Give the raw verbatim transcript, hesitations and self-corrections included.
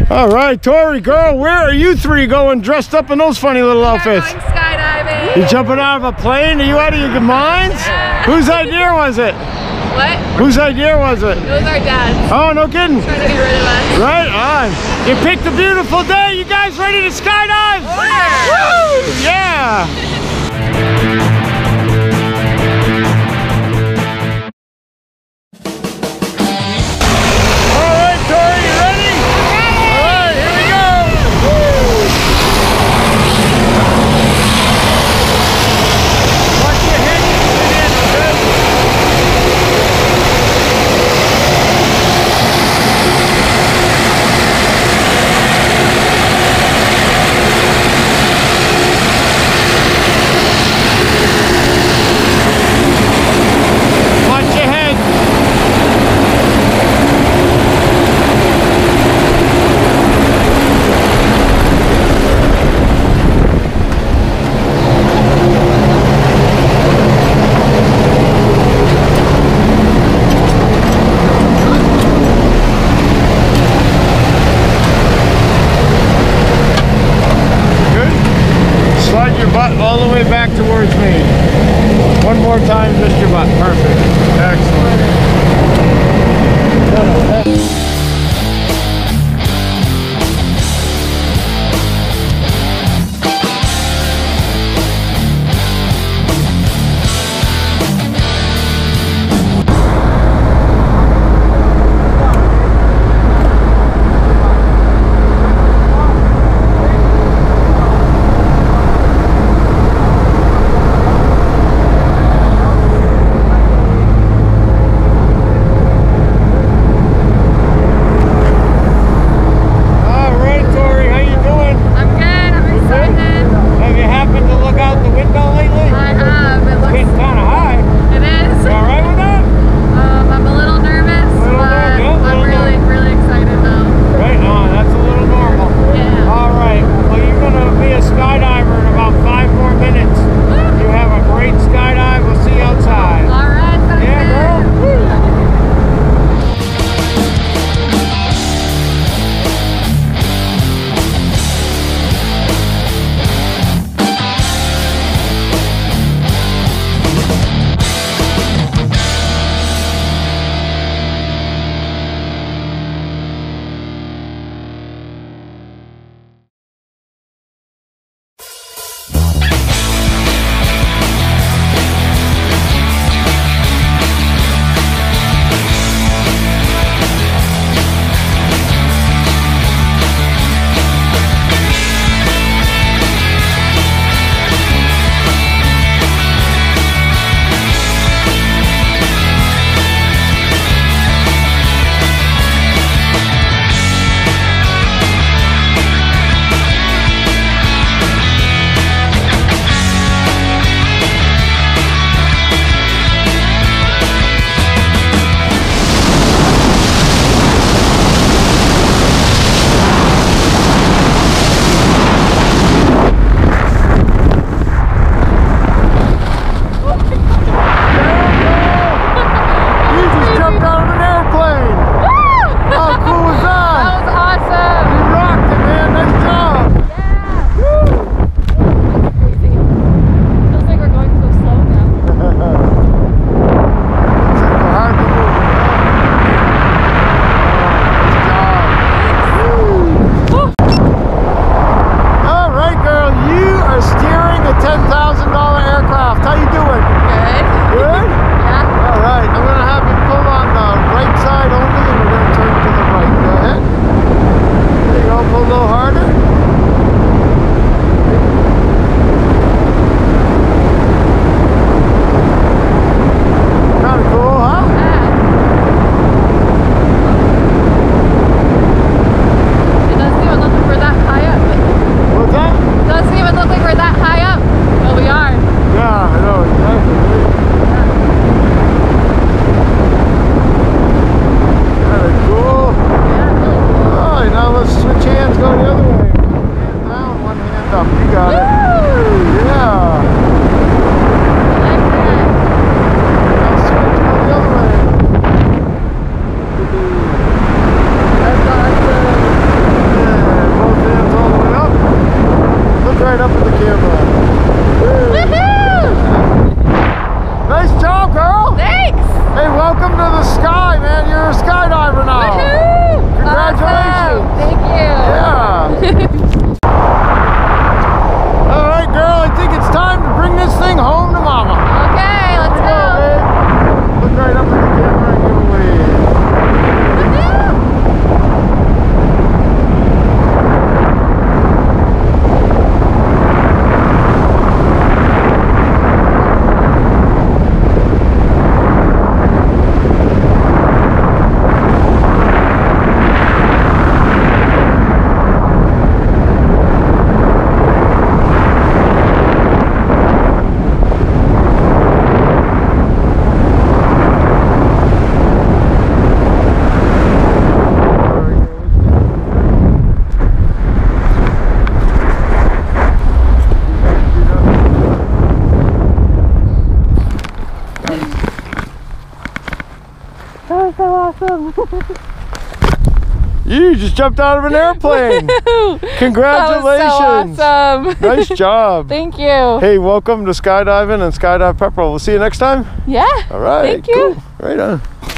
All right, Tori, girl, where are you three going dressed up in those funny little outfits? We're going skydiving. You jumping out of a plane? Are you out of your minds? Yeah. Whose idea was it? What? Whose idea was it? It was our dad's. Oh, no kidding. Trying to get rid of us. Right on. You picked a beautiful day. You guys ready to skydive? Oh, yeah. Woo! Yeah. was so awesome. You just jumped out of an airplane. Congratulations. That was so awesome. Nice job. Thank you. Hey, welcome to skydiving and Skydive Pepperell. We'll see you next time. Yeah. All right. Thank you. Cool. Right on.